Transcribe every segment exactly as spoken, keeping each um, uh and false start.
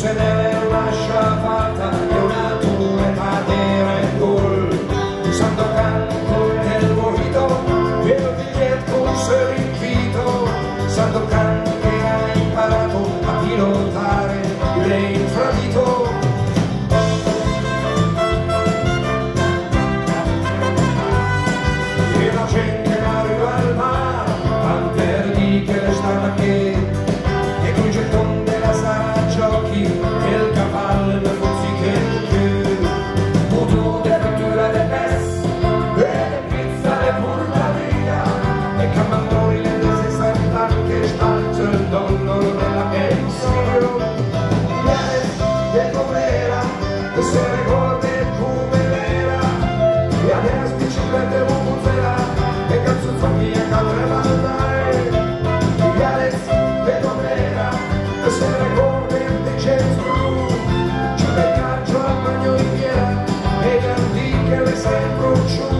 se ne lascia fatta e una tureta di Red Bull. Sandokan con il mojito e il biglietto se l'invito. Sandokan che ha imparato a pilotare l'infradito. E la gente arriva al mare, Panther di che le sta che e con il getton della sala giochi e il cavallo da fuzziche che moto de frittura de pes e de pizza de purtaria e camandori le dese santan che stanno il donno della pensione e com'era e se ricorda come era e adesso biciclette vuvuzzera e canzoni a cadreva e adesso e com'era e se ricorda di James Blu giù del calcio al bagno in piena e gli che le sempre giù.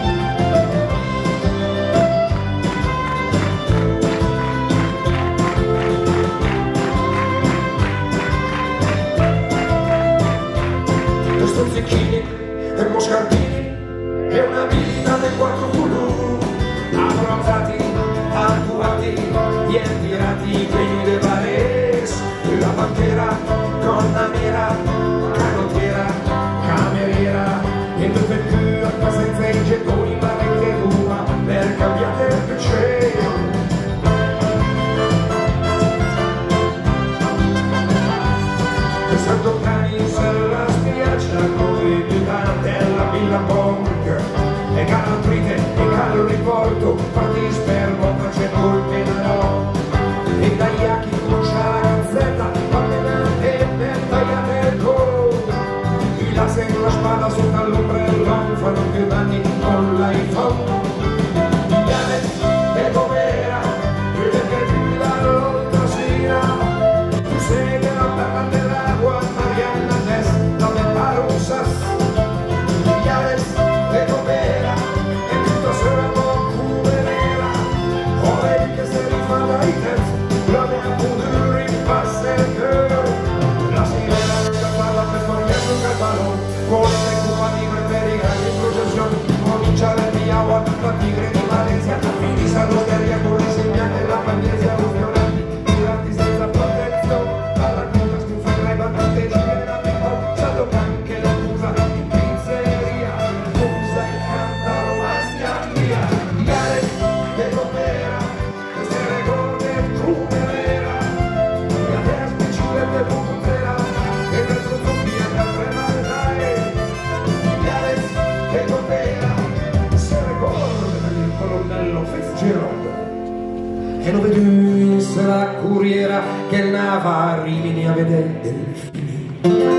Stuzzichini e moscardini e una vita del quattro culù abbronzati, tatuati e tirati quegli de Vares, la pantera, donna nera, canottiera, cameriera e due per più senza i gettoni ma che tua per cambiare il piacere. Questa cani sulla spiaggia coi più della Villa Bonk e calabrite e calo riporto fatti spermo facendo il pedalò e dagli acchi concia la gazzetta camminate per tagliare il collo i laser e la spada sotto all'ombrellone fanno più danni con l'iPhone. E com'era e che ti dà l'altra sera tu sei della bella dell'acqua Marianna testa del Parusas e adesso e com'era e tutto sarà come nera o vedi che se rifà dai terzi la mia pudore ripassa il cœur la sirena che parla per tornare un cavallo con le cuba tigre per i grandi in processione cominciare il via o la tigre di Valencia fini salotteria con le segnate e la pandemia los violanti tirati senza protezione alla coda scusa e battute gira picco Sandokan che lo usa in pizzeria usa il canta Romagna via Iare che com'era e se ricorda come era e adesso biciclette vuvuzzera e dentro zombie a tremare dai Iare che com'era e se ricorda il colonnello Fitzgerald e lo vedo la curiera che nava a Rimini a vedere delfini.